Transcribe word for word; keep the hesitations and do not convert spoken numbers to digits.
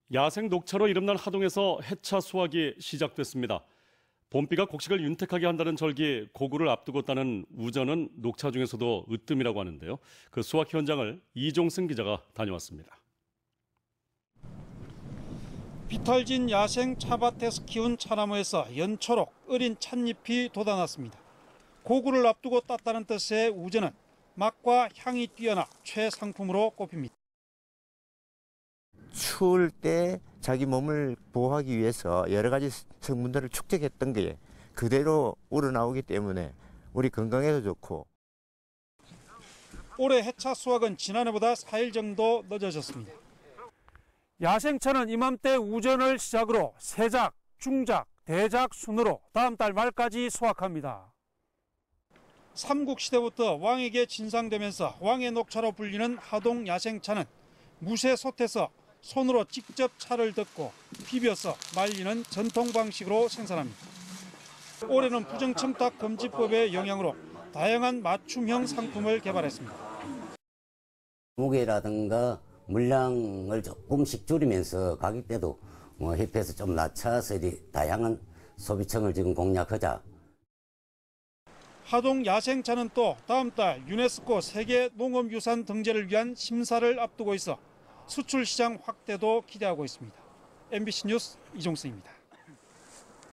야생 녹차로 이름난 하동에서 해차 수확이 시작됐습니다. 봄비가 곡식을 윤택하게 한다는 절기 고구를 앞두고 따는 우전은 녹차 중에서도 으뜸이라고 하는데요. 그 수확 현장을 이종승 기자가 다녀왔습니다. 비탈진 야생 차밭에서 키운 차나무에서 연초록 어린 찻잎이 돋아났습니다. 고구를 앞두고 땄다는 뜻의 우전은 맛과 향이 뛰어나 최상품으로 꼽힙니다. 추울 때 자기 몸을 보호하기 위해서 여러 가지 성분들을 축적했던 게 그대로 우러나오기 때문에 우리 건강에도 좋고. 올해 해차 수확은 지난해보다 사 일 정도 늦어졌습니다. 야생차는 이맘때 우전을 시작으로 세작, 중작, 대작 순으로 다음 달 말까지 수확합니다. 삼국시대부터 왕에게 진상되면서 왕의 녹차로 불리는 하동 야생차는 무쇠 솥에서 손으로 직접 차를 덮고 비벼서 말리는 전통 방식으로 생산합니다. 올해는 부정청탁 금지법의 영향으로 다양한 맞춤형 상품을 개발했습니다. 무게라든가 물량을 조금씩 줄이면서 가격대도 뭐 협회에서 좀 낮춰서 다양한 소비층을 지금 공략하자. 하동 야생차는 또 다음 달 유네스코 세계 농업유산 등재를 위한 심사를 앞두고 있어 수출 시장 확대도 기대하고 있습니다. 엠비씨 뉴스 이종승입니다.